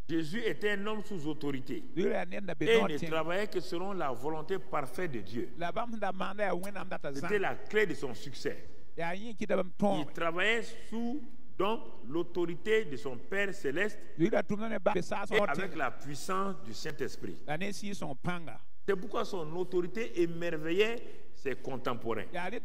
Jésus était un homme sous autorité. Et il ne travaillait que selon la volonté parfaite de Dieu. C'était la clé de son succès. Il travaillait sous donc l'autorité de son Père céleste et avec la puissance du Saint-Esprit. C'est pourquoi son autorité émerveillait ses contemporains.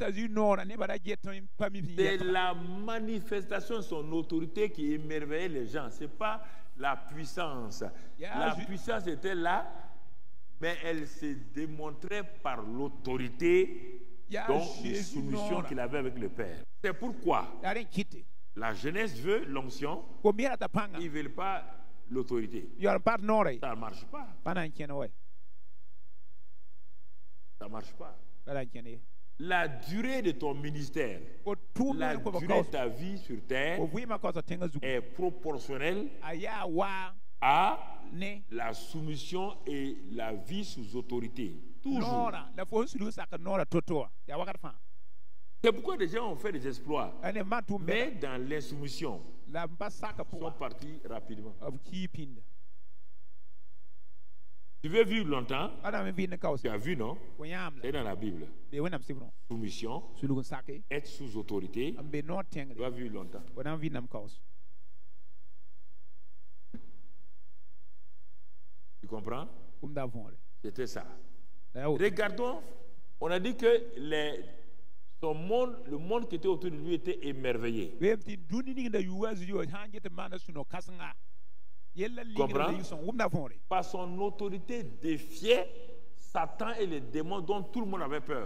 C'est la manifestation de son autorité qui émerveillait les gens. Ce n'est pas la puissance. La puissance était là, mais elle se démontrait par l'autorité, donc la soumission qu'il avait avec le Père. C'est pourquoi la jeunesse veut l'onction, ils ne veulent pas l'autorité. Ça ne marche pas. Ça ne marche pas. La durée de ton ministère, la durée de ta vie sur terre est proportionnelle à la soumission et la vie sous autorité. Toujours. C'est pourquoi des gens ont fait des exploits, mais dans l'insoumission, ils sont partis rapidement. Tu veux vivre longtemps? Tu as vu, non? C'est dans la Bible. Soumission, être sous autorité, tu dois vivre longtemps. Tu comprends? C'était ça. Regardons, on a dit que le monde qui était autour de lui était émerveillé. Comprends? Par son autorité défiait Satan et les démons dont tout le monde avait peur.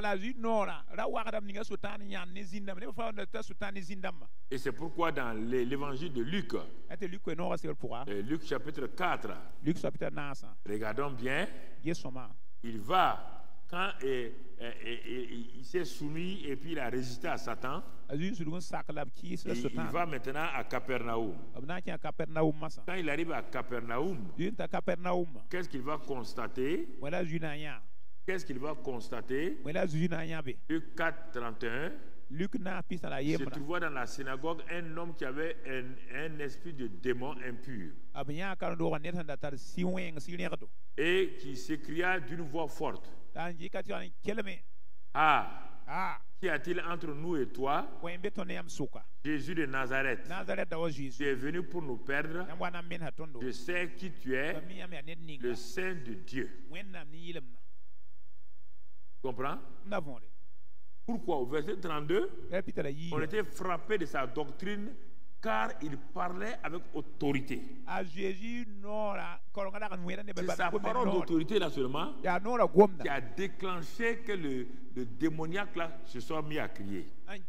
Et c'est pourquoi dans l'évangile de Luc, Luc chapitre 4, regardons bien, il va, quand il s'est soumis et puis il a résisté à Satan, il va maintenant à Capernaum. Quand il arrive à Capernaum, qu'est-ce qu'il va constater? Qu'est-ce qu'il va constater? Luc 4, 31. Il se trouva dans la synagogue un homme qui avait un esprit de démon impur et qui s'écria d'une voix forte: Qu'y a-t-il entre nous et toi, Jésus de Nazareth? Tu es venu pour nous perdre. Je sais qui tu es, le Saint de Dieu. Tu comprends? Pourquoi? Au verset 32, on était frappé de sa doctrine car il parlait avec autorité. C'est sa parole d'autorité là seulement qui a déclenché que le démoniaque là se soit mis à crier.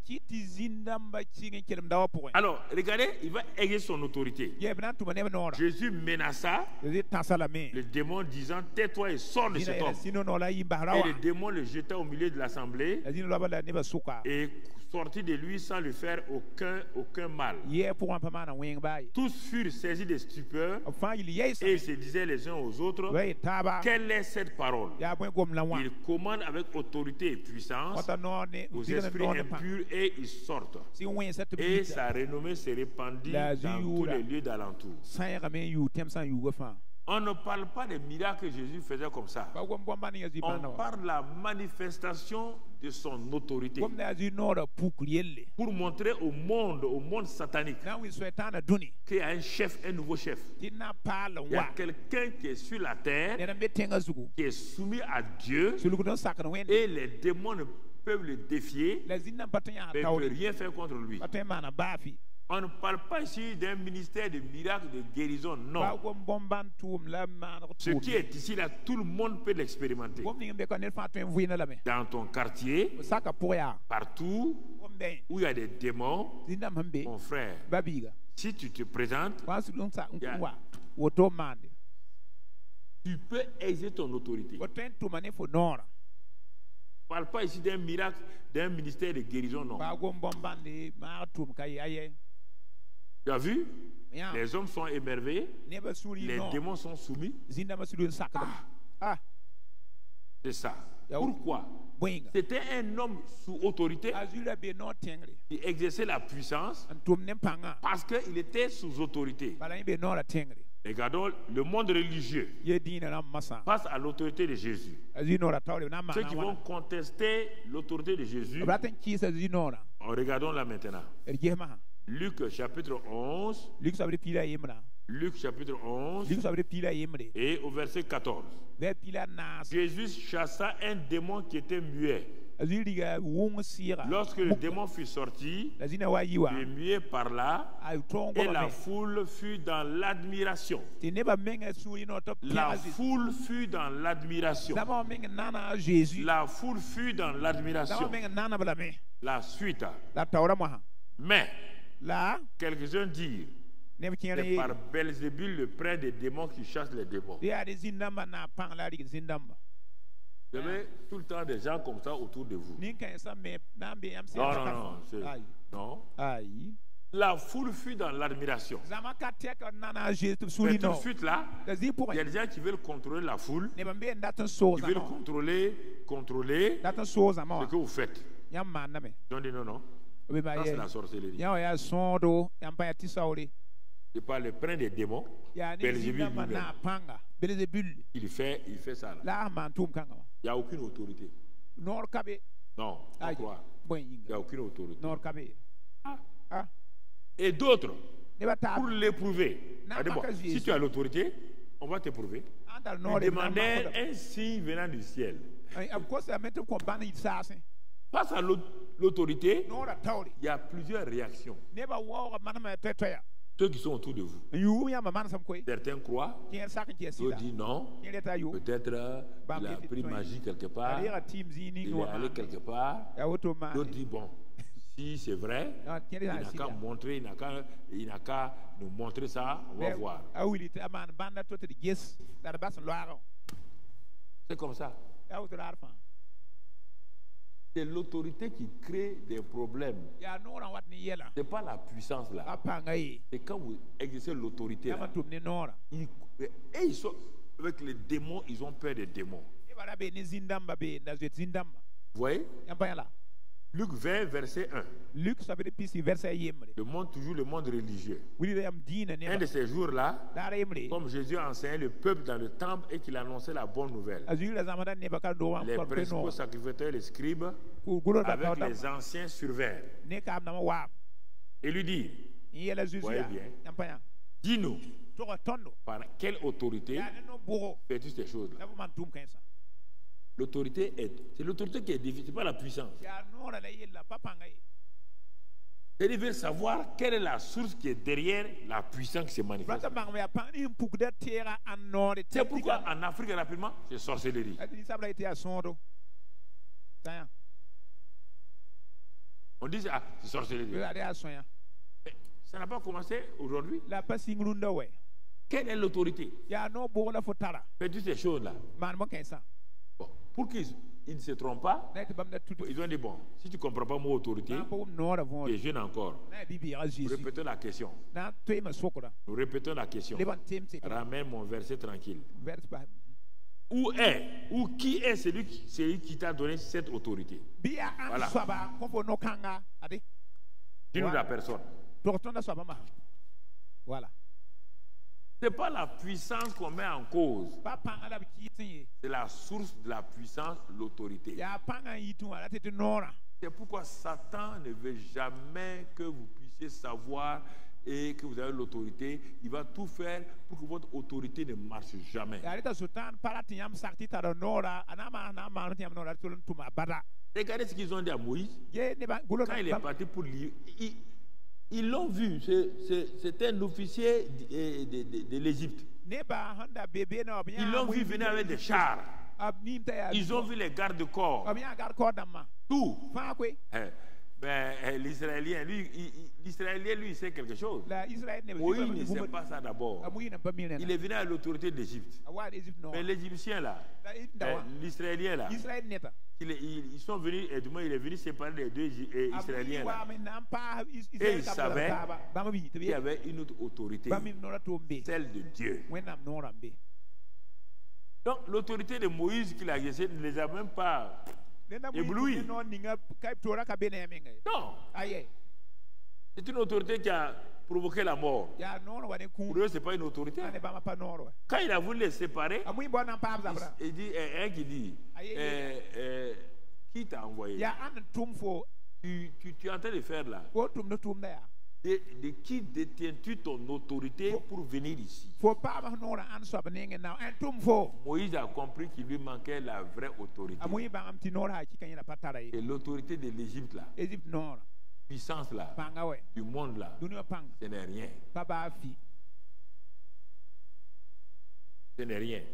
Alors, regardez, il va exercer son autorité. Jésus menaça le démon disant: tais-toi et sors de cet homme. Et le démon le jeta au milieu de l'assemblée et sortit de lui sans lui faire aucun mal. Tous furent saisis de stupeur et ils se disaient les uns aux autres: quelle est cette parole? Il commande avec autorité et puissance aux esprits impurs et ils sortent. Et sa renommée se répandit dans tous les lieux d'alentour. On ne parle pas des miracles que Jésus faisait comme ça. On parle de la manifestation de son autorité pour montrer au monde satanique qu'il y a un chef, un nouveau chef. Il y a quelqu'un qui est sur la terre, qui est soumis à Dieu, et les démons ne peuvent le défier, mais ne peuvent rien faire contre lui. On ne parle pas ici d'un ministère de miracles, de guérison, non. Ce qui est ici, là, tout le monde peut l'expérimenter. Dans ton quartier, partout où il y a des démons, mon frère, si tu te présentes, tu peux exercer ton autorité. Ne parle pas ici d'un miracle, d'un ministère de guérison, non. Tu as vu? Les hommes sont émerveillés, les démons sont soumis. C'est ça. Pourquoi? C'était un homme sous autorité qui exerçait la puissance parce qu'il était sous autorité. Regardons le monde religieux face à l'autorité de Jésus. Ceux qui vont contester l'autorité de Jésus, regardons là maintenant. Luc chapitre 11. Luc chapitre 11 et au verset 14. Jésus chassa un démon qui était muet. Lorsque le démon fut sorti, le muet parla et la foule fut dans l'admiration. La foule fut dans l'admiration. La foule fut dans l'admiration. La suite. Mais quelques-uns dirent: c'est par Belzébul, le prince des démons, qui chasse les démons. Vous avez tout le temps des gens comme ça autour de vous. Non. La foule fut dans l'admiration. Mais tout de suite là, il y a des gens qui veulent contrôler la foule. Ils veulent contrôler ce que vous faites. Ils ont dit non. Ça, c'est la sorcellerie. C'est pas le prince des démons, Belzébul lui-même. Il fait ça là. Il n'y a aucune autorité. Non, on croit. Il n'y a aucune autorité. Et d'autres, pour l'éprouver, si tu as l'autorité, on va t'éprouver. Ils demandaient un signe venant du ciel. Face à l'autorité, il y a plusieurs réactions. Ceux qui sont autour de vous. Certains croient, d'autres disent non. Peut-être il a pris magie quelque part, il est allé quelque part. D'autres disent bon, si c'est vrai, il n'a qu'à montrer, il n'a qu'à nous montrer ça, on va voir. C'est comme ça. C'est l'autorité qui crée des problèmes. Ce n'est pas la puissance là. C'est quand vous exercez l'autorité là. Et ils sont avec les démons, ils ont peur des démons. Vous voyez? Luc 20, verset 1. Le monde religieux. Un de ces jours-là, comme Jésus a enseigné le peuple dans le temple et qu'il annonçait la bonne nouvelle, les principaux sacrificateurs, les scribes, avec les anciens survinrent et lui dit: voyez bien, dis-nous, par quelle autorité fais-tu ces choses-là? L'autorité c'est l'autorité qui est difficile, ce n'est pas la puissance. C'est de savoir quelle est la source qui est derrière la puissance qui se manifeste. C'est pourquoi en Afrique, rapidement, c'est sorcellerie. On dit c'est sorcellerie. Mais ça n'a pas commencé aujourd'hui. Quelle est l'autorité? Fais-tu ces choses-là? Bon, pour qu'ils ne se trompent pas, ils ont dit bon, si tu ne comprends pas mon autorité, tu es jeune encore. Nous répétons la question. Ramène mon verset tranquille. Ou qui est celui qui t'a donné cette autorité? Voilà. Dis-nous la personne. Voilà. Ce n'est pas la puissance qu'on met en cause. C'est la source de la puissance, l'autorité. C'est pourquoi Satan ne veut jamais que vous puissiez savoir et que vous avez l'autorité. Il va tout faire pour que votre autorité ne marche jamais. Regardez ce qu'ils ont dit à Moïse. Quand il est parti pour lui, ils l'ont vu. C'était un officier de l'Égypte. Ils l'ont vu venir avec des chars. Ils ont vu les gardes-corps. Tout. Mais l'Israélien, lui, il sait quelque chose. Moïse ne sait pas ça d'abord. Il est venu à l'autorité d'Égypte. Mais l'Égyptien là, l'Israélien là, ils sont venus, et du moins il est venu séparer les deux Israéliens là. Et il savait qu'il y avait une autre autorité, celle de Dieu. Donc l'autorité de Moïse qu'il a exercée ne les a même pas éblouis. Non. C'est une autorité qui a provoquer la mort. Pour eux, ce n'est pas une autorité. Quand il a voulu les séparer, il dit, un qui dit, qui t'a envoyé? Tu es en train de faire là. De qui détiens-tu ton autorité pour venir ici? Moïse a compris qu'il lui manquait la vraie autorité. Et l'autorité de l'Égypte là, puissance là, du monde là, ce n'est rien. Ce n'est rien.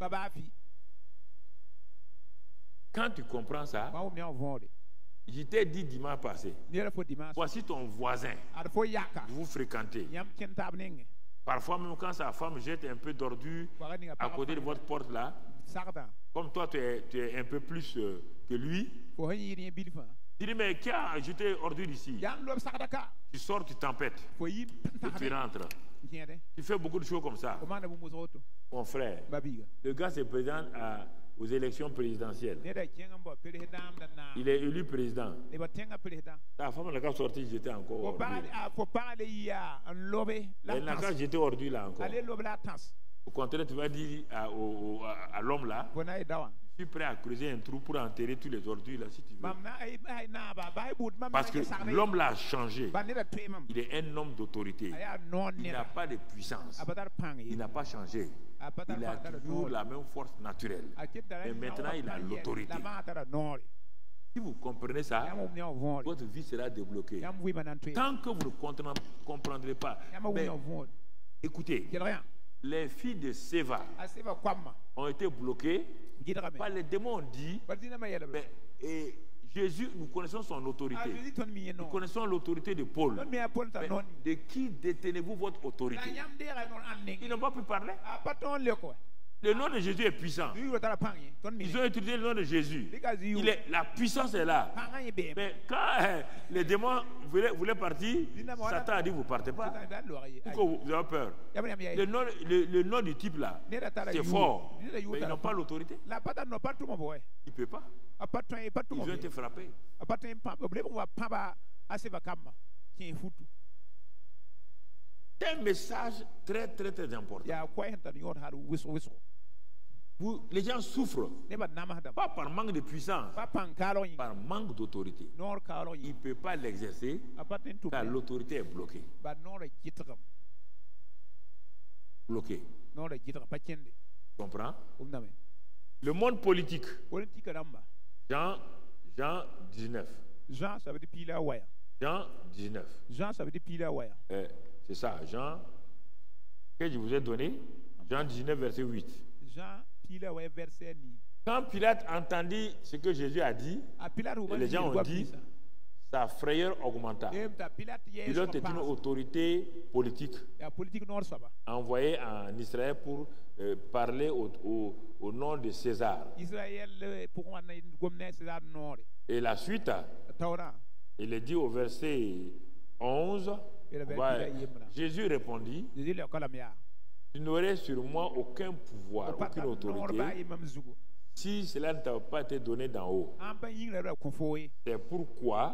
Quand tu comprends ça, je t'ai dit dimanche passé, voici ton voisin, vous fréquentez. Parfois même quand sa femme jette un peu d'ordure à côté de votre porte là, comme toi tu es un peu plus que lui, il dit mais qui a jeté ordure ici? Tu sors, tu tempêtes, et tu rentres. Tu fais beaucoup de choses comme ça. Mon frère, le gars se présente aux élections présidentielles. Il est élu président. La femme n'a qu'à sortir, j'étais encore ordure. Elle n'a qu'à jeter ordure là encore. Au contraire, tu vas dire à l'homme là, je suis prêt à creuser un trou pour enterrer tous les ordures là si tu veux. Parce que l'homme là a changé. Il est un homme d'autorité. Il n'a pas de puissance. Il n'a pas changé. Il a toujours la même force naturelle. Et maintenant, il a l'autorité. Si vous comprenez ça, votre vie sera débloquée. Tant que vous ne comprendrez pas. Mais, écoutez, les filles de Séva ont été bloquées par les démons. Ont dit, mais, Jésus, nous connaissons son autorité. Nous connaissons l'autorité de Paul. Mais de qui détenez-vous votre autorité? Ils n'ont pas pu parler. Le nom de Jésus est puissant. Ils ont utilisé le nom de Jésus. La puissance est là. Mais quand les démons voulaient partir, Satan a dit vous ne partez pas. Pourquoi vous avez peur? Le nom du type là, c'est fort. Mais ils n'ont pas l'autorité. Il ne peut pas. Ils ont été frappés. C'est un message très très très important. Les gens souffrent, pas par manque de puissance, par manque d'autorité. Il ne peut pas l'exercer car l'autorité est bloquée. Bloquée. Tu comprends? Le monde politique. Jean 19. Jean, ça veut dire pile à waya. Jean 19. Jean, ça veut dire pile à waya. C'est ça, Jean, que je vous ai donné. Jean 19, verset 8. Jean, pile à waya, verset 9. Quand Pilate entendit ce que Jésus a dit, les gens ont dit, sa frayeur augmenta. Pilate est une autorité politique envoyée en Israël pour parler au nom de César. Et la suite, il est dit au verset 11, Jésus répondit, tu n'aurais sur moi aucun pouvoir, aucune autorité, si cela ne t'a pas été donné d'en haut. C'est pourquoi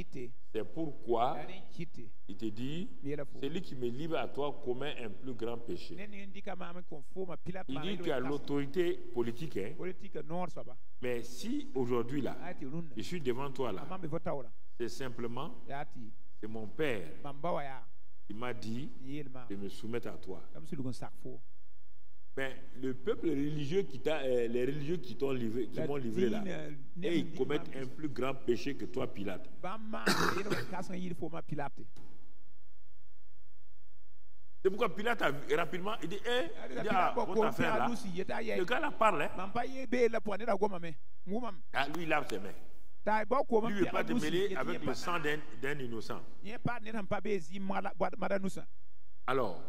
il te dit, celui qui me livre à toi commet un plus grand péché. Il dit tu as l'autorité politique, hein? Mais si aujourd'hui là, je suis devant toi là, c'est simplement, c'est mon père qui m'a dit de me soumettre à toi. Mais le peuple religieux les religieux qui t'ont livré, qui m'ont livré là, et ils commettent un plus grand péché que toi, Pilate. C'est pourquoi Pilate a rapidement dit, votre affaire là, le gars là parle, hein? Lui il lave ses mains. Lui ne veut pas te mêler avec le sang d'un innocent. Alors,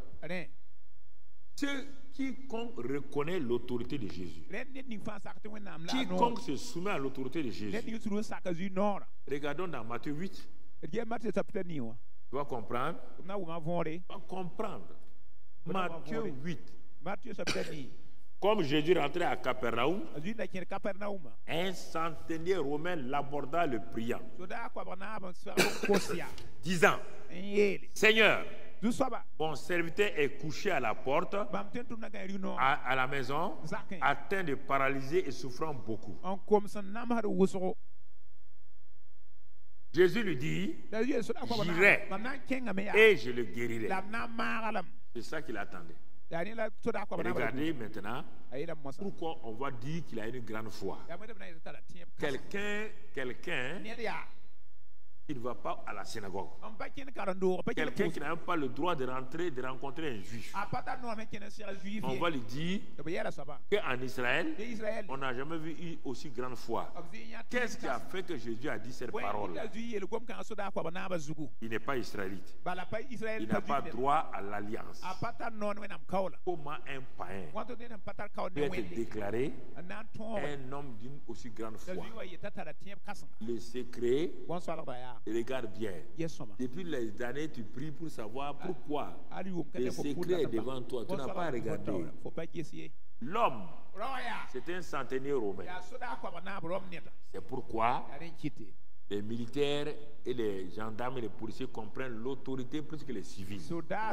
quiconque reconnaît l'autorité de Jésus, quiconque se soumet à l'autorité de Jésus, regardons dans Matthieu 8, tu vas comprendre. Matthieu 8. Comme Jésus rentrait à Capernaum, un centenier romain l'aborda le priant, disant, Seigneur, mon serviteur est couché à la porte, à la maison, atteint de paralysie et souffrant beaucoup. Jésus lui dit, j'irai et je le guérirai. C'est ça qu'il attendait. Regardez maintenant pourquoi on va dire qu'il a une grande foi. Quelqu'un qui ne va pas à la synagogue. Quelqu'un qui n'a même pas le droit de rentrer, de rencontrer un juif. On va lui dire qu'en Israël, on n'a jamais vu une aussi grande foi. Qu'est-ce qui a fait que Jésus a dit cette parole? Il n'est pas israélite. Il n'a pas droit à l'alliance. Comment un païen peut être déclaré un homme d'une aussi grande foi? Le secret, regarde bien. Depuis les années, tu pries pour savoir pourquoi. Le secret est devant toi. Tu n'as pas regardé. L'homme, c'est un centenier romain. C'est pourquoi les militaires et les gendarmes et les policiers comprennent l'autorité plus que les civils.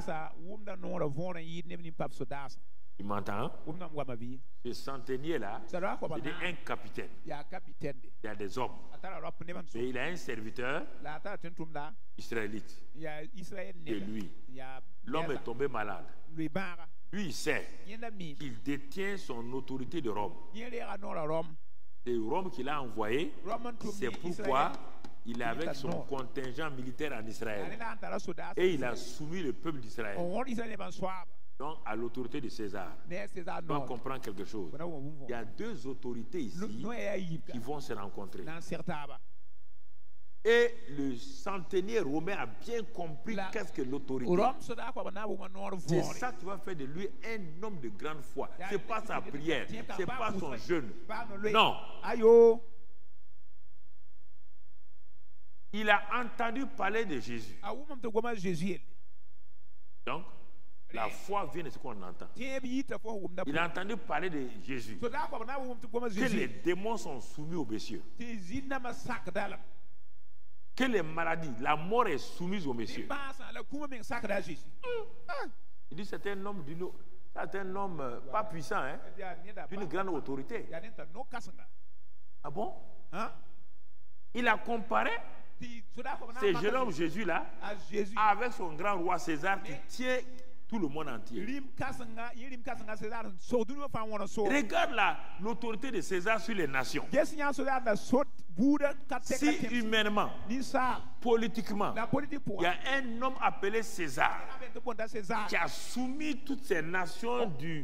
Tu m'entends? Ce centenier-là, c'est un capitaine. Il y a des hommes. Mais il a un serviteur israélite. Et lui, l'homme est tombé malade. Lui, il sait qu'il détient son autorité de Rome. C'est Rome qu'il a envoyé. C'est pourquoi il est avec son contingent militaire en Israël. Et il a soumis le peuple d'Israël. Donc, à l'autorité de César. On comprend quelque chose. Il y a deux autorités ici qui vont se rencontrer. Et le centenier romain a bien compris qu'est-ce que l'autorité. C'est ça qui va faire de lui un homme de grande foi. Ce n'est pas sa prière, ce n'est pas son jeûne. Non. Il a entendu parler de Jésus. Donc, la foi vient de ce qu'on entend. Il a entendu parler de Jésus. Que les démons sont soumis aux messieurs. Que les maladies, la mort est soumise aux messieurs. Il dit c'est un homme pas puissant, hein, d'une grande autorité. Ah bon? Il a comparé ce jeune homme Jésus-là avec son grand roi César qui tient tout le monde entier. Regarde l'autorité de César sur les nations. Si humainement, politiquement, il y a un homme appelé César qui a soumis toutes ces nations du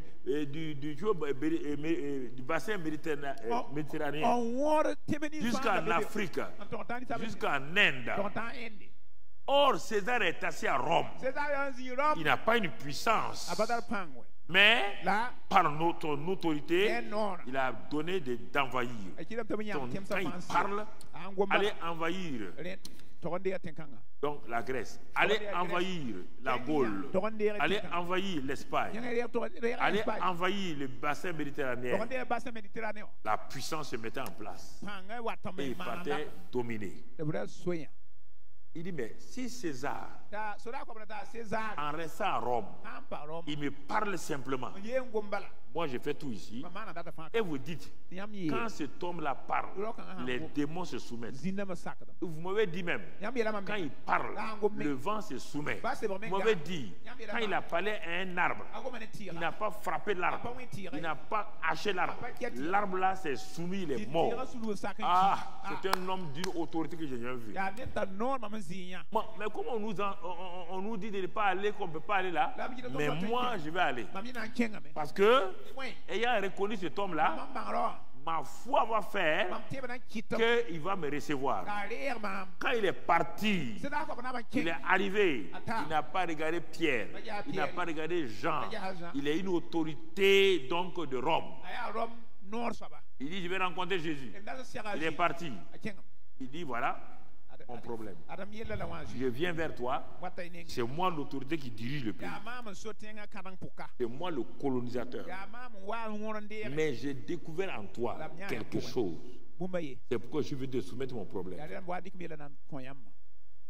bassin méditerranéen jusqu'en Afrique, jusqu'en Inde. Or, César est assis à Rome. Il n'a pas une puissance. Mais, par notre autorité, il a donné d'envahir. Quand il parle, allez envahir. Donc, la Grèce. Allez envahir la Gaule. Allez envahir l'Espagne. Allez envahir le bassin méditerranéen. La puissance se mettait en place. Et il partait dominer. Il dit, mais si César, en restant à Rome, il me parle simplement, moi je fais tout ici, et vous dites, quand cet homme-là parle, les démons se soumettent. Vous m'avez dit même, quand il parle, le vent se soumet. Vous m'avez dit, quand il a parlé à un arbre, il n'a pas frappé l'arbre, il n'a pas haché l'arbre. L'arbre là s'est soumis, il est mort. Ah, c'est un homme d'une autorité que je n'ai jamais vu. Mais comment on nous dit de ne pas aller, qu'on ne peut pas aller là? Mais moi, je vais aller. Parce que, ayant reconnu cet homme-là, ma foi va faire qu'il va me recevoir. Quand il est parti, il est arrivé, il n'a pas regardé Pierre, il n'a pas regardé Jean. Il est une autorité donc de Rome. Il dit, je vais rencontrer Jésus. Il est parti. Il dit, voilà mon problème. Je viens vers toi. C'est moi l'autorité qui dirige le pays. C'est moi le colonisateur. Mais j'ai découvert en toi quelque chose. C'est pourquoi je veux te soumettre mon problème.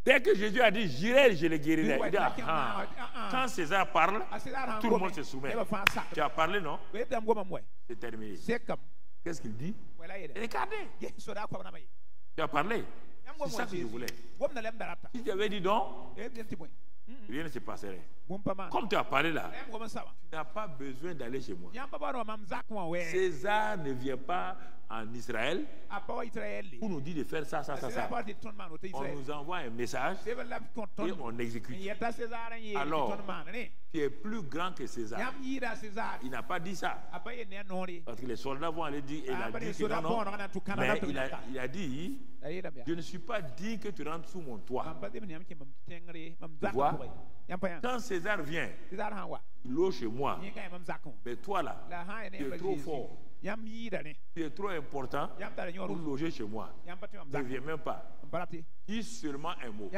Dès que Jésus a dit j'irai, je le guérirai. Il dit quand César parle, tout le monde se soumet. Tu as parlé, non? C'est terminé. Qu'est-ce qu'il dit? Regardez. Tu as parlé. C'est ça que je voulais. Si tu avais dit non, rien ne se passerait. Comme tu as parlé là, tu n'as pas besoin d'aller chez moi. César ne vient pas en Israël pour nous dire de faire ça, ça, ça, ça. On nous envoie un message et on exécute. Alors, tu es plus grand que César. Il n'a pas dit ça. Parce que les soldats vont aller dire, il a dit que non, mais il a dit, je ne suis pas dit que tu rentres sous mon toit. Tu vois? Quand César vient, il loge chez moi. Mais toi là, tu es trop fort. Tu es trop important pour loger chez moi. Ne viens même pas. Dis seulement un mot.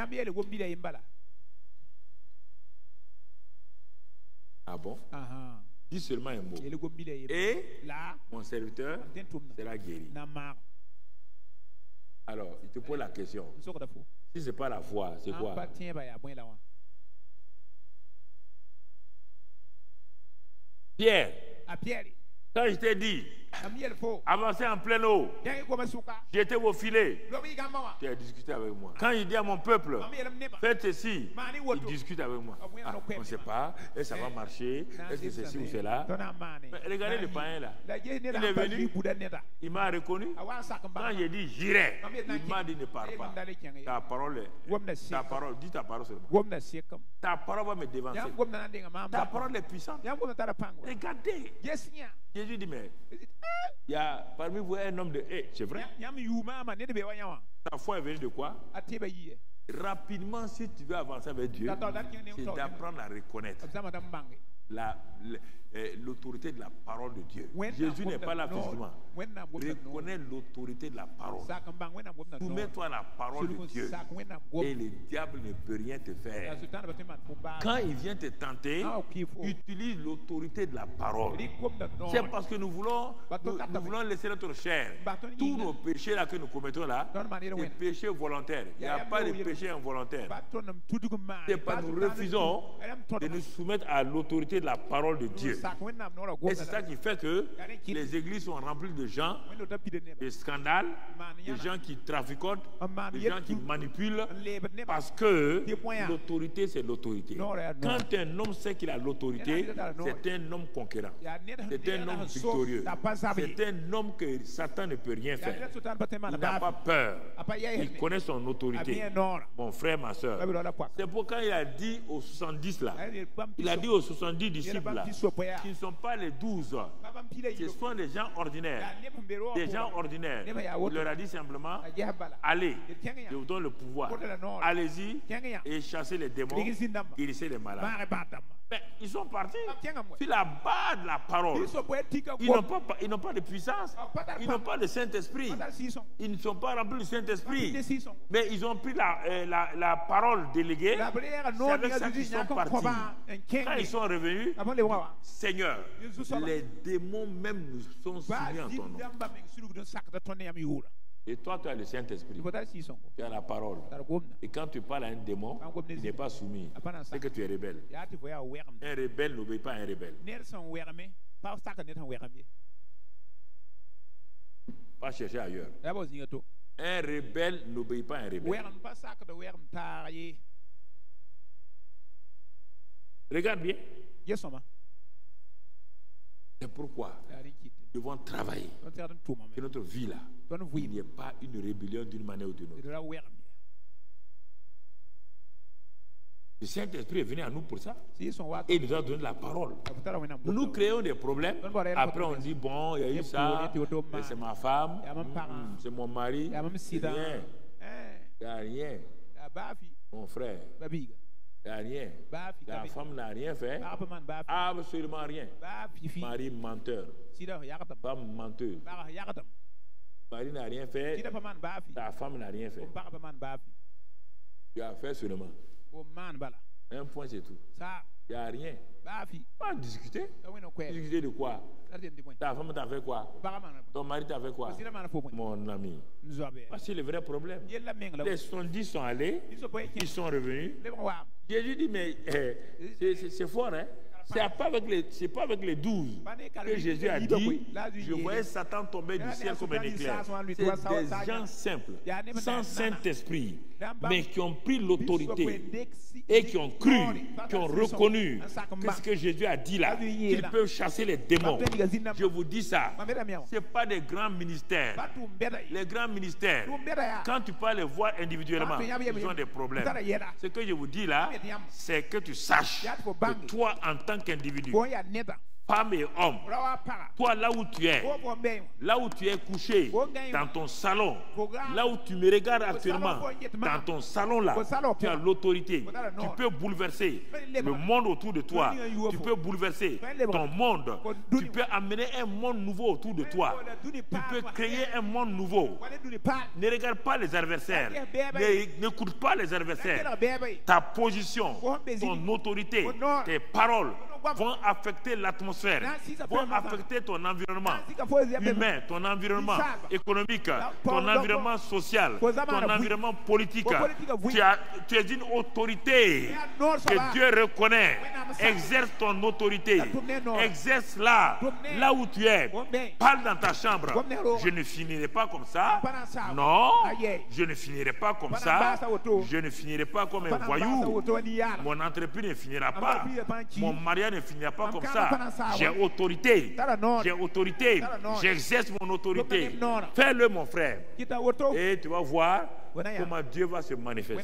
Ah bon? Dis seulement un mot. Et mon serviteur sera guéri. Alors, il te pose la question. Si ce n'est pas la foi, c'est quoi? Pierre, quand je t'ai dit, avancez en pleine eau, j'étais au filet, tu as discuté avec moi. Quand il dit à mon peuple, faites ceci, il discute avec moi. On ne sait pas, est-ce que ça va marcher, est-ce que c'est ci ou cela. Mais regardez le païen là, il est venu, il m'a reconnu. Quand j'ai dit j'irai, il m'a dit ne pars pas. Ta parole, dis ta parole seulement. Ta parole va me dévancer. Ta parole est puissante. Regardez. Jésus dit, mais il y a parmi vous un homme de c'est vrai. Ta foi est venue de quoi? Rapidement, si tu veux avancer avec Dieu, c'est d'apprendre à reconnaître l'autorité de la parole de Dieu. Jésus n'est pas là physiquement. Reconnais l'autorité de la parole. Soumets-toi à la parole de Dieu. Et le diable ne peut rien te faire. Quand il vient te tenter, utilise l'autorité de la parole. C'est parce que nous voulons laisser notre chair. Tous nos péchés là que nous commettons là, c'est péchés volontaires. Il n'y a pas de péché involontaire. C'est parce que nous refusons de nous soumettre à l'autorité de la parole de Dieu. Et c'est ça qui fait que les églises sont remplies de gens, de scandales, de gens qui traficotent, de gens qui manipulent, parce que l'autorité, c'est l'autorité. Quand un homme sait qu'il a l'autorité, c'est un homme conquérant. C'est un homme victorieux. C'est un homme que Satan ne peut rien faire. Il n'a pas peur. Il connaît son autorité. Mon frère, ma soeur. C'est pourquoi il a dit aux 70 là, il a dit aux 70 disciples là, qui ne sont pas les 12, ce sont des gens ordinaires. Des gens ordinaires. Il leur a dit simplement, allez, je vous donne le pouvoir. Allez-y et chassez les démons, guérissez les malades. Mais ils sont partis sur la base de la parole. Ils n'ont pas de puissance. Ils n'ont pas de Saint-Esprit. Ils ne sont pas remplis du Saint-Esprit. Mais ils ont pris la parole déléguée. C'est avec ça qu'ils sont partis. Quand ils sont revenus, Seigneur, les démons même nous sont soumis en ton nom. Et toi, tu as le Saint-Esprit. Tu as la parole. Et quand tu parles à un démon, il n'est pas soumis. C'est que tu es rebelle. Un rebelle n'obéit pas à un rebelle. Pas chercher ailleurs. Un rebelle n'obéit pas à un rebelle. Regarde bien. C'est pourquoi nous devons travailler que notre vie là, il n'y ait pas une rébellion d'une manière ou d'une autre. Le Saint-Esprit est venu à nous pour ça. Et il nous a donné la parole. Nous créons des problèmes. Après on dit, bon, il y a eu ça, c'est ma femme, c'est mon mari. Il n'y a rien. Mon frère. Il n'y a rien. La femme n'a rien fait. Absolument rien. Mari menteur. Femme menteuse. Mari n'a rien fait. Ta femme n'a rien fait. Tu as fait seulement. Un point, c'est tout. Il n'y a rien. Pas discuter. Discuter de quoi? Ta femme t'a fait quoi? Ton mari t'a fait quoi? Mon ami. Voici le vrai problème. Les 70 sont allés, ils sont revenus. Jésus dit, mais c'est fort, hein? C'est pas avec les 12 que Jésus a dit, je voyais Satan tomber du ciel comme un éclair. C'est des gens simples, sans Saint-Esprit, mais qui ont pris l'autorité et qui ont cru, qui ont reconnu que ce que Jésus a dit là, qu'ils peuvent chasser les démons. Je vous dis ça, ce n'est pas des grands ministères. Les grands ministères, quand tu peux les voir individuellement, ils ont des problèmes. Ce que je vous dis là, c'est que tu saches que toi, en tant qu'individu, femme et homme, toi là où tu es couché dans ton salon, là où tu me regardes actuellement, dans ton salon là, tu as l'autorité, tu peux bouleverser le monde autour de toi, tu peux bouleverser ton monde, tu peux amener un monde nouveau autour de toi, tu peux créer un monde nouveau. Ne regarde pas les adversaires, n'écoute pas les adversaires. Ta position, ton autorité, tes paroles vont affecter l'atmosphère, vont affecter ton environnement humain, ton environnement économique, ton environnement social, ton environnement politique. Tu es une autorité que Dieu reconnaît. Exerce ton autorité. Exerce-la là où tu es. Parle dans ta chambre. Je ne finirai pas comme ça. Non, je ne finirai pas comme ça. Je ne finirai pas comme un voyou. Mon entreprise ne finira pas. Mon mariage ne finira pas comme ça. J'ai autorité. J'ai autorité. J'exerce mon autorité. Fais-le, mon frère. Et tu vas voir comment Dieu va se manifester.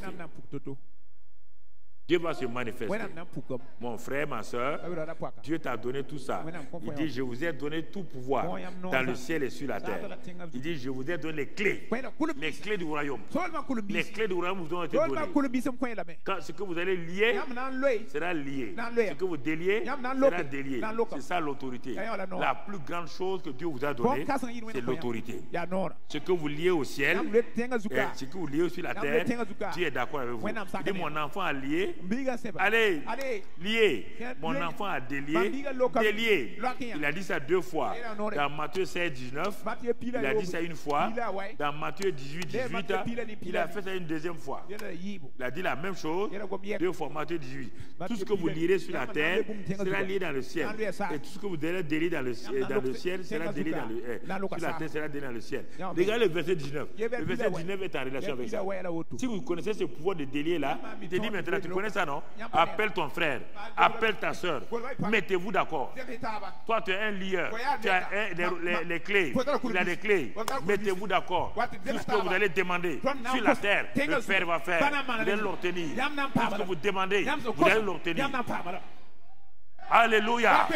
Dieu va se manifester. Mon frère, ma soeur, Dieu t'a donné tout ça. Il dit, je vous ai donné tout pouvoir dans le ciel et sur la terre. Il dit, je vous ai donné les clés du royaume. Les clés du royaume vous ont été données. Quand ce que vous allez lier sera lié. Ce que vous déliez sera délié. C'est ça l'autorité. La plus grande chose que Dieu vous a donnée, c'est l'autorité. Ce que vous liez au ciel, ce que vous liez sur la terre, Dieu est d'accord avec vous. Il dit, mon enfant a lié. Allez, lié. Mon enfant a délié. Il a dit ça 2 fois. Dans Matthieu 16, 19, il a dit ça 1 fois. Dans Matthieu 18, 18, il a fait ça une 2e fois. Il a dit la même chose 2 fois. Matthieu 18. Tout ce que vous lirez sur la terre sera lié dans le ciel. Et tout ce que vous allez délier dans le ciel sera délié dans le sur la terre sera délié dans le ciel. Regardez le verset 19. Le verset 19 est en relation avec ça. Si vous connaissez ce pouvoir de délier là, il te dit maintenant, tu connais ça, non? Appelle ton frère, appelle ta soeur, mettez-vous d'accord. Toi, tu es un lieur, tu as les clés, il a des clés, mettez-vous d'accord. Tout ce que vous allez demander sur la terre, le Père va faire, vous allez l'obtenir. Tout ce que vous demandez, vous allez l'obtenir. Alléluia.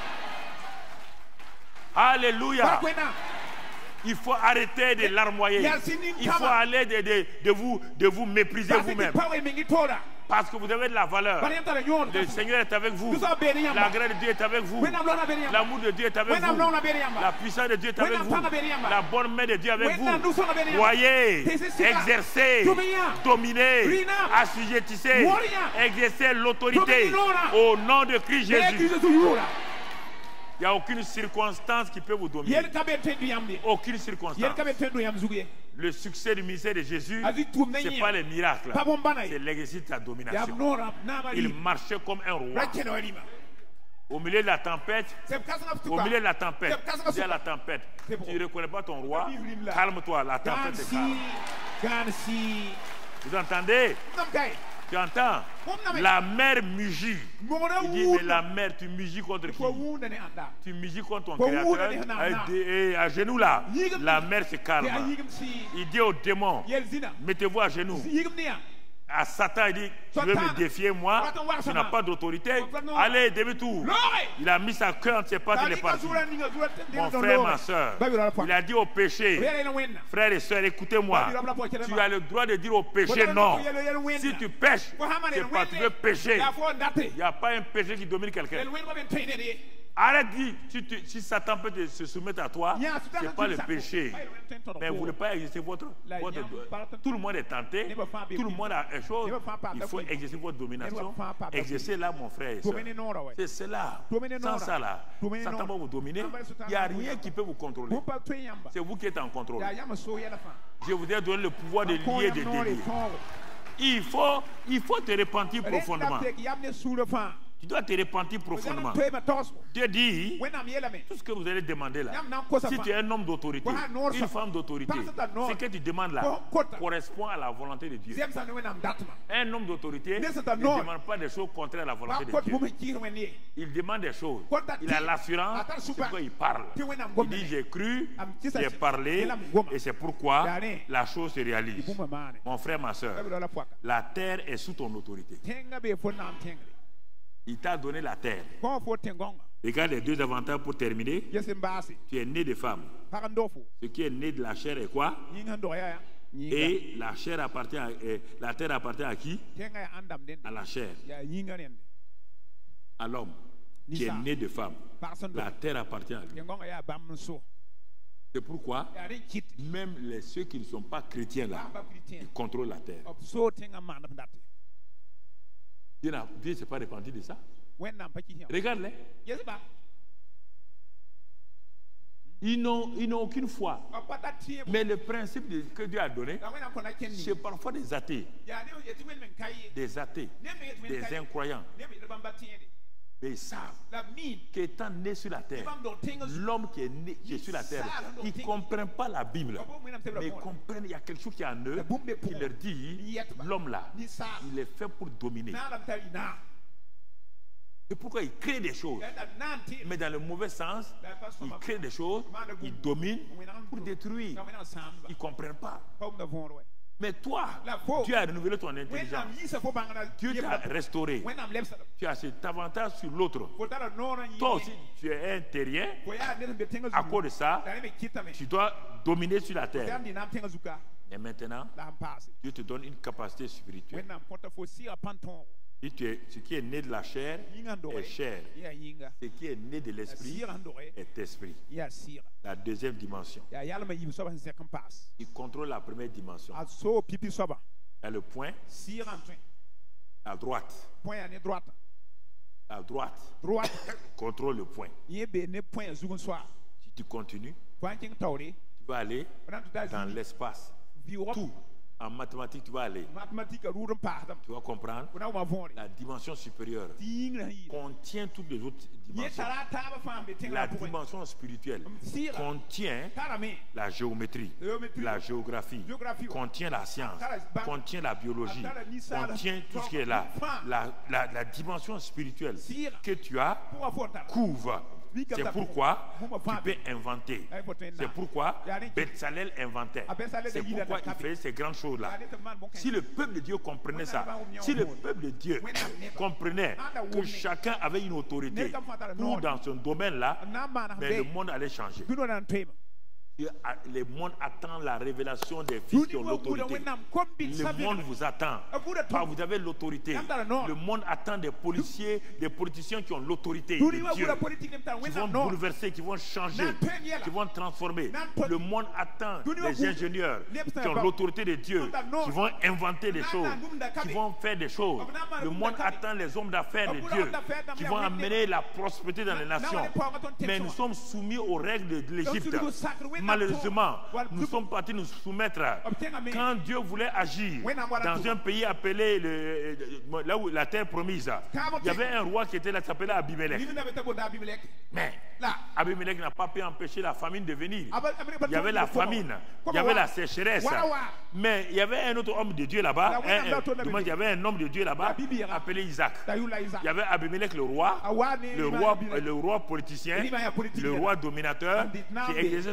Alléluia. Il faut arrêter de larmoyer. Il faut aller de vous mépriser vous-même. Parce que vous avez de la valeur. Le Seigneur est avec vous. La grâce de Dieu est avec vous. L'amour de Dieu est avec vous. La puissance de Dieu est avec vous. La bonne main de Dieu est avec vous. Voyez, exercez, dominez, assujettissez, exercez l'autorité au nom de Christ Jésus. Il n'y a aucune circonstance qui peut vous dominer. Aucune circonstance. Le succès du ministère de Jésus, ce n'est pas les miracles, c'est l'exercice de la domination. Il marchait comme un roi. Au milieu de la tempête, dis à la tempête, tu ne reconnais pas ton roi, calme-toi, la tempête est calme. Vous entendez? Tu entends? La mer mugit. Il dit, mais la mer, tu mugis contre qui? Tu mugis contre ton créateur. Et à genoux là, la mer se calme. Il dit aux démons, mettez-vous à genoux. À Satan, il dit, tu veux me défier moi? Tu n'as pas d'autorité. Allez, demi-tour. Il a mis sa queue entre ses pattes, il est parti. Mon frère, ma soeur, il a dit au péché, frères et sœurs, écoutez-moi. Tu as le droit de dire au péché non. Si tu pêches, c'est pas tu veux pécher. Il n'y a pas un péché qui domine quelqu'un. Arrête, si Satan peut se soumettre à toi, ce n'est pas le péché. Mais vous ne voulez pas exercer votre... Tout le monde est tenté, tout le monde a une chose. Il faut exercer votre domination. Exercez là, mon frère et soeur. C'est cela. Sans ça là, Satan va vous dominer. Il n'y a rien qui peut vous contrôler. C'est vous qui êtes en contrôle. Je vous ai donné le pouvoir de lier et de délier. Il faut te repentir profondément. Tu dois te repentir profondément. Dieu dit, tout ce que vous allez demander là, si tu es un homme d'autorité, une femme d'autorité, ce que tu demandes là correspond à la volonté de Dieu. Un homme d'autorité ne demande pas des choses contraires à la volonté de Dieu. Il demande des choses. Il a l'assurance, c'est pourquoi il parle. Il dit, j'ai cru, j'ai parlé, et c'est pourquoi la chose se réalise. Mon frère, ma soeur, la terre est sous ton autorité. Il t'a donné la terre. Regarde les deux avantages pour terminer. Tu es né de femme. Ce qui est né de la chair est quoi? Et la chair appartient la terre appartient à qui? À la chair. À l'homme qui est né de femme. La terre appartient à lui. C'est pourquoi même ceux qui ne sont pas chrétiens là, ils contrôlent la terre. Dieu ne s'est pas répandu de ça. Regarde-les. Ils n'ont aucune foi. Mais le principe que Dieu a donné, c'est parfois des athées. Des athées. Des incroyants. Mais ils savent qu'étant né sur la terre, l'homme qui est sur la terre, ils ne comprennent pas la Bible. Mais ils comprennent, il y a quelque chose qui est en eux qui leur dit, l'homme là, il est fait pour dominer. C'est pourquoi il crée des choses. Mais dans le mauvais sens, il crée des choses, il domine pour détruire. Ils ne comprennent pas. Mais toi, tu as renouvelé ton intelligence. Dieu t'a restauré. Tu as cet avantage sur l'autre. Toi aussi, tu es un terrien. À cause de ça, tu dois dominer sur la terre. Et maintenant, Dieu te donne une capacité spirituelle. Ce qui est né de la chair est chair. Ce qui est né de l'esprit est esprit. La deuxième dimension. Il contrôle la première dimension. Il y a le point à droite. À droite contrôle le point. Si tu continues, tu vas aller dans l'espace. Tout. En mathématiques, tu vas aller. Tu vas comprendre. La dimension supérieure contient toutes les autres dimensions. La dimension spirituelle contient la géométrie, la géographie, contient la science, contient la biologie, contient tout ce qui est là. La dimension spirituelle que tu as couvre. C'est pourquoi tu peux inventer. C'est pourquoi Bezalel inventait. C'est pourquoi il faisait ces grandes choses-là. Si le peuple de Dieu comprenait ça, si le peuple de Dieu comprenait que chacun avait une autorité pour dans ce domaine-là, mais le monde allait changer. Le monde attend la révélation des fils qui ont l'autorité. Le monde vous attend. Vous avez l'autorité. Le monde attend des policiers, des politiciens qui ont l'autorité de Dieu, qui vont bouleverser, qui vont changer, qui vont transformer. Le monde attend des ingénieurs qui ont l'autorité de Dieu, qui vont inventer des choses, qui vont faire des choses. Le monde attend les hommes d'affaires de Dieu, qui vont amener la prospérité dans les nations. Mais nous sommes soumis aux règles de l'Égypte. Malheureusement, nous sommes partis nous soumettre. Quand Dieu voulait agir dans un pays appelé là où la terre promise, il y avait un roi qui était là, qui s'appelait Abimelech. Mais Abimelech n'a pas pu empêcher la famine de venir. Il y avait la famine, il y avait la sécheresse. Mais il y avait un autre homme de Dieu là-bas. Il y avait un homme de Dieu là-bas appelé Isaac. Il y avait Abimelech le roi politicien, le roi dominateur qui exerçait sa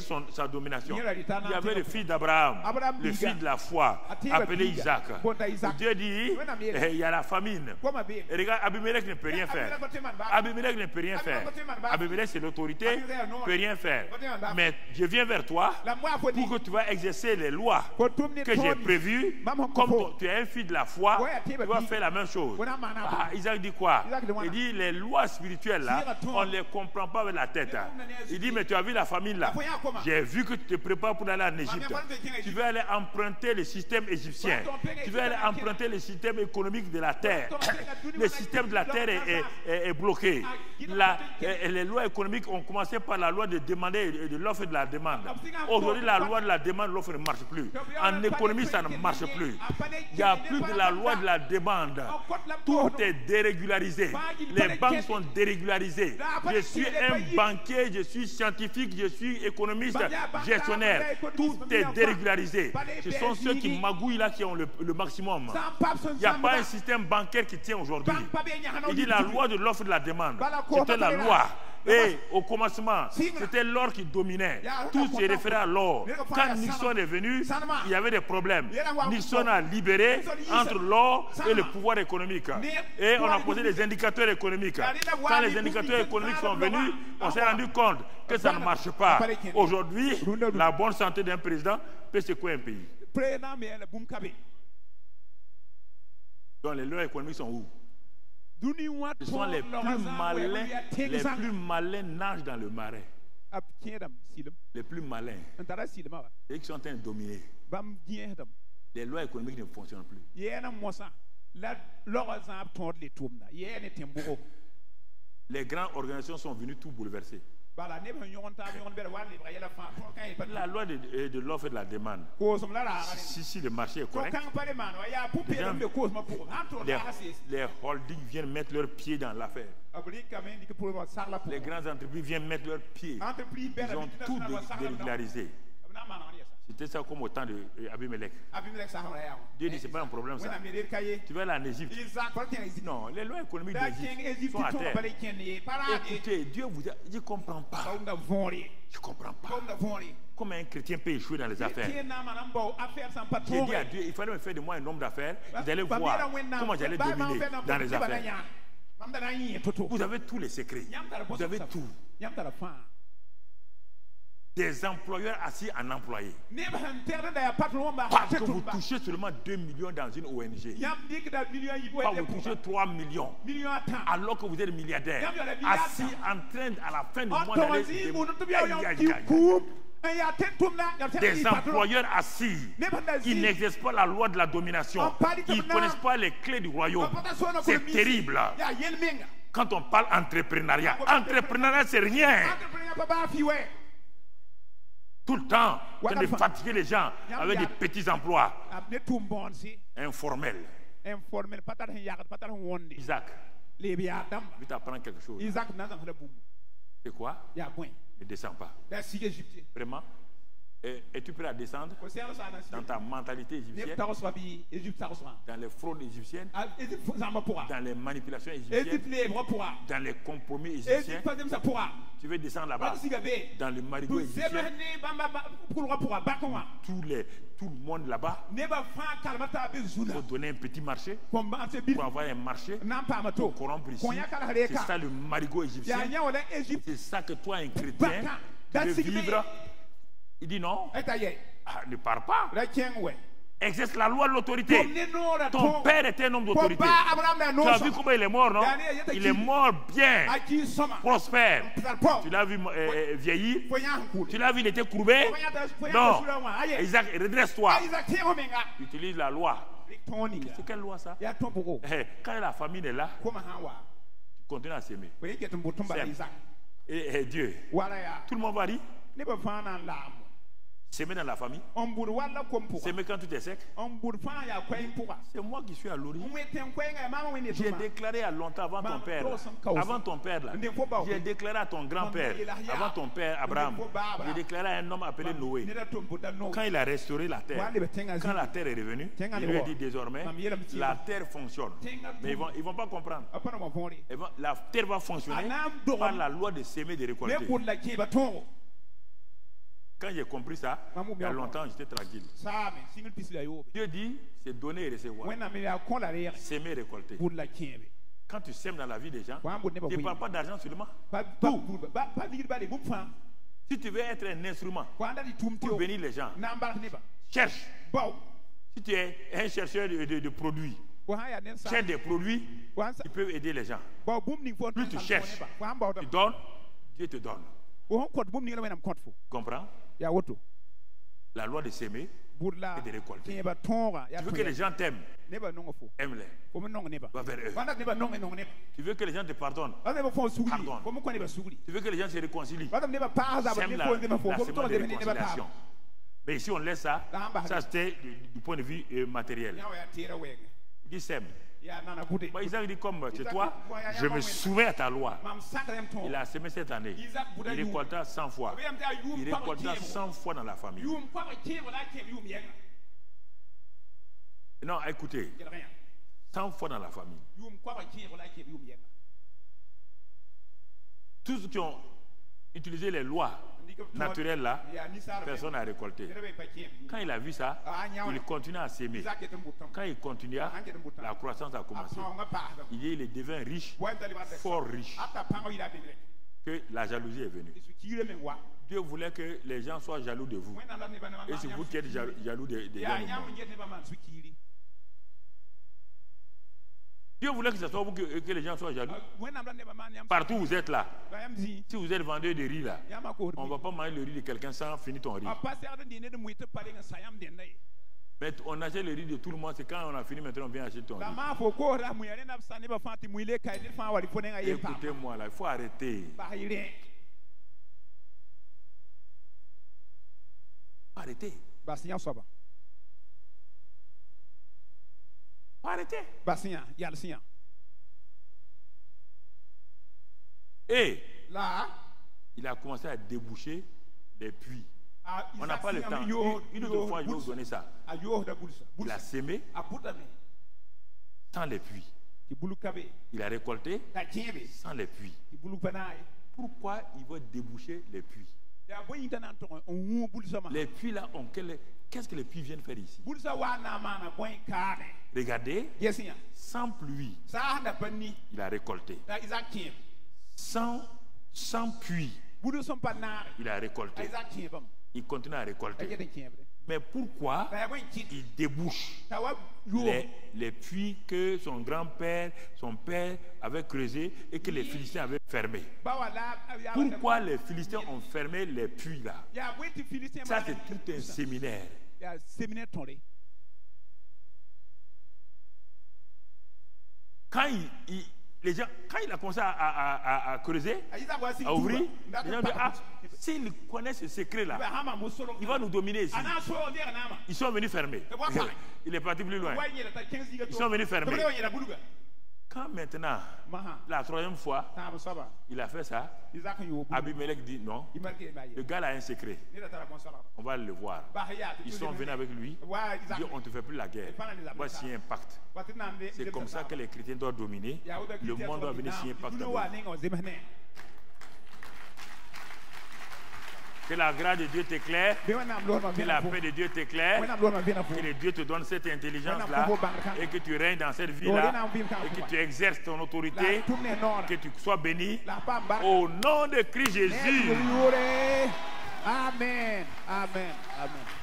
sa domination. Il y avait le fils d'Abraham, le fils de la foi, appelé Isaac. Dieu dit, il y a la famine. Et regarde, Abimelech ne peut rien faire. Abimelech ne peut rien faire. Abimelech, c'est l'autorité, ne peut rien faire. Mais je viens vers toi pour que tu vas exercer les lois que j'ai prévues. Comme tu es un fils de la foi, tu vas faire la même chose. Isaac dit quoi? Il dit, les lois spirituelles là, on ne les comprend pas avec la tête. Il dit, mais tu as vu la famine là? J'ai vu que tu te prépares pour aller en Égypte. Tu veux aller emprunter le système égyptien. Tu veux aller emprunter le système économique de la terre. Le système de la terre est bloqué. Les lois économiques ont commencé par la loi de demander et de l'offre et de la demande. Aujourd'hui, la loi de la demande, l'offre ne marche plus. En économie, ça ne marche plus. Il n'y a plus de la loi de la demande. Tout est dérégularisé. Les banques sont dérégularisées. Je suis un banquier, je suis scientifique, je suis économiste, gestionnaire. Tout est dérégularisé. Ce sont ceux qui magouillent là qui ont le maximum. Il n'y a pas un système bancaire qui tient aujourd'hui. Il dit la loi de l'offre et de la demande. C'était la loi. Et au commencement, c'était l'or qui dominait. Tout se référait à l'or. Quand Nixon est venu, il y avait des problèmes. Nixon a libéré entre l'or et le pouvoir économique. Et on a posé des indicateurs économiques. Quand les indicateurs économiques sont venus, on s'est rendu compte que ça ne marche pas. Aujourd'hui, la bonne santé d'un président peut secouer un pays. Donc les lois économiques sont où? Ce sont les plus malins nagent dans le marais. Les plus malins. Et qui sont en train de dominer. Les lois économiques ne fonctionnent plus. Les grandes organisations sont venues tout bouleverser. La loi de l'offre et de la demande. Si le marché est correct, les holdings viennent mettre leurs pieds dans l'affaire. Les grandes entreprises viennent mettre leurs pieds. Ils ont tout dérégularisé. C'était ça comme au temps d'Abimelech. Dieu dit, c'est pas un problème ça. Tu vas aller en Égypte. Non, les lois économiques d'Égypte sont à terre. Écoutez, Dieu vous a dit, je ne comprends pas. Je ne comprends pas. Comment un chrétien peut échouer dans les affaires? J'ai dit à Dieu, il fallait me faire de moi un homme d'affaires. Vous allez voir comment j'allais dominer dans les affaires. Vous avez tous les secrets. Vous avez tout. Des employeurs assis en employés. Parce que vous touchez seulement 2 millions dans une ONG. Pas vous touchez 3 millions. Alors que vous êtes milliardaire. Assis en train à la fin du mois d'aller. Des employeurs assis. Ils n'exercent pas la loi de la domination. Ils ne connaissent pas les clés du royaume. C'est terrible. Quand on parle entrepreneuriat, entrepreneuriat c'est rien. Tout le temps, on de fatiguer les gens avec des petits emplois informels. Isaac, je vais t'apprendre quelque chose. C'est quoi? Ne descends pas. Vraiment? Es-tu prêt à descendre dans ta mentalité égyptienne, dans les fraudes égyptiennes, dans les manipulations égyptiennes, dans les compromis égyptiens? Tu veux descendre là-bas, dans le marigot égyptien, tout le monde là-bas, pour donner un petit marché, pour avoir un marché, pour corrompre ici. C'est ça le marigot égyptien. C'est ça que toi, un chrétien, tu veux vivre. Il dit non, ne pars pas. Exerce la loi de l'autorité. Ton père était un homme d'autorité. Tu as vu comment il est mort, non? Il est mort bien, prospère. Tu l'as vu vieillir? Tu l'as vu, il était courbé? Non. Isaac, redresse-toi. Utilise la loi. C'est quelle loi ça? Quand la famine est là, tu continues à s'aimer. Et Dieu, tout le monde va dire. S'aimer dans la famille, s'aimer quand tout est sec. C'est moi qui suis à l'origine. J'ai déclaré à longtemps avant ton père. Avant ton père là. J'ai déclaré à ton grand-père. Avant ton père Abraham. J'ai déclaré à un homme appelé Noé. Quand il a restauré la terre, quand la terre est revenue, il lui a dit désormais la terre fonctionne. Mais ils vont pas comprendre. La terre va fonctionner par la loi de s'aimer et de récolter. Quand j'ai compris ça, il y a longtemps, j'étais tranquille. Dieu dit, c'est donner et recevoir. S'aimer et récolter. Quand tu sèmes dans la vie des gens, tu ne parles pas d'argent seulement. Tout. Si tu veux être un instrument pour bénir les gens, cherche. Si tu es un chercheur de produits, cherche des produits qui peuvent aider les gens. Plus tu cherches, tu donnes, Dieu te donne. Comprends? La loi de s'aimer et de récolter. Tu veux que les gens t'aiment, aime-les. Va vers eux. Tu veux que les gens te pardonnent, pardonne. Tu veux que les gens se réconcilient, sème la semence de réconciliation. Mais si on laisse ça, ça c'était du point de vue matériel. Il sème. Isaac dit comme chez toi, je me soumets à ta loi. Il a semé cette année. Il récolta 100 fois. Il récolta 100 fois dans la famille. Non, écoutez. 100 fois dans la famille. Tous ceux qui ont utilisé les lois naturelles là, personne n'a récolté. Quand il a vu ça, il continue à s'aimer. Quand il continua, la croissance a commencé. Il devint riche, fort riche. Que la jalousie est venue. Dieu voulait que les gens soient jaloux de vous. Et c'est vous qui êtes jaloux des gens. Dieu voulait que ce soit vous que les gens soient jaloux. Partout où vous êtes là. Si vous êtes vendeur de riz là, on ne va pas manger le riz de quelqu'un sans finir ton riz. Mais on achète le riz de tout le monde, c'est quand on a fini maintenant on vient acheter ton riz. Écoutez-moi là, il faut arrêter. Arrêtez. Arrêtez. Et là, il a commencé à déboucher des puits. On n'a pas le temps. Une autre fois, je vais vous donner ça. Il a sémé sans les puits. Il a récolté sans les puits. Pourquoi il veut déboucher les puits? Les puits là, qu'est-ce que les puits viennent faire ici? Regardez, sans pluie, il a récolté. Sans puits, il a récolté. Il continue à récolter. Mais pourquoi il débouche les puits que son grand-père, son père avaient creusés et que les Philistins avaient fermés? Pourquoi les Philistins ont fermé les puits là? Ça, c'est tout un séminaire. Quand il a commencé à creuser, à ouvrir, les gens disent, s'il connaît ce secret-là, il va nous dominer ici. Ils sont venus fermer. Il est parti plus loin. Ils sont venus fermer. Quand maintenant, la troisième fois, il a fait ça, Abimelech dit non, le gars là a un secret. On va le voir. Ils sont venus avec lui, ils disent on ne te fait plus la guerre. Voici un pacte. C'est comme ça que les chrétiens doivent dominer. Le monde doit venir signer un pacte. Que la grâce de Dieu t'éclaire, que la paix de Dieu t'éclaire, que le Dieu te donne cette intelligence-là et que tu règnes dans cette vie-là et que tu exerces ton autorité, que tu sois béni au nom de Christ Jésus. Amen. Amen. Amen.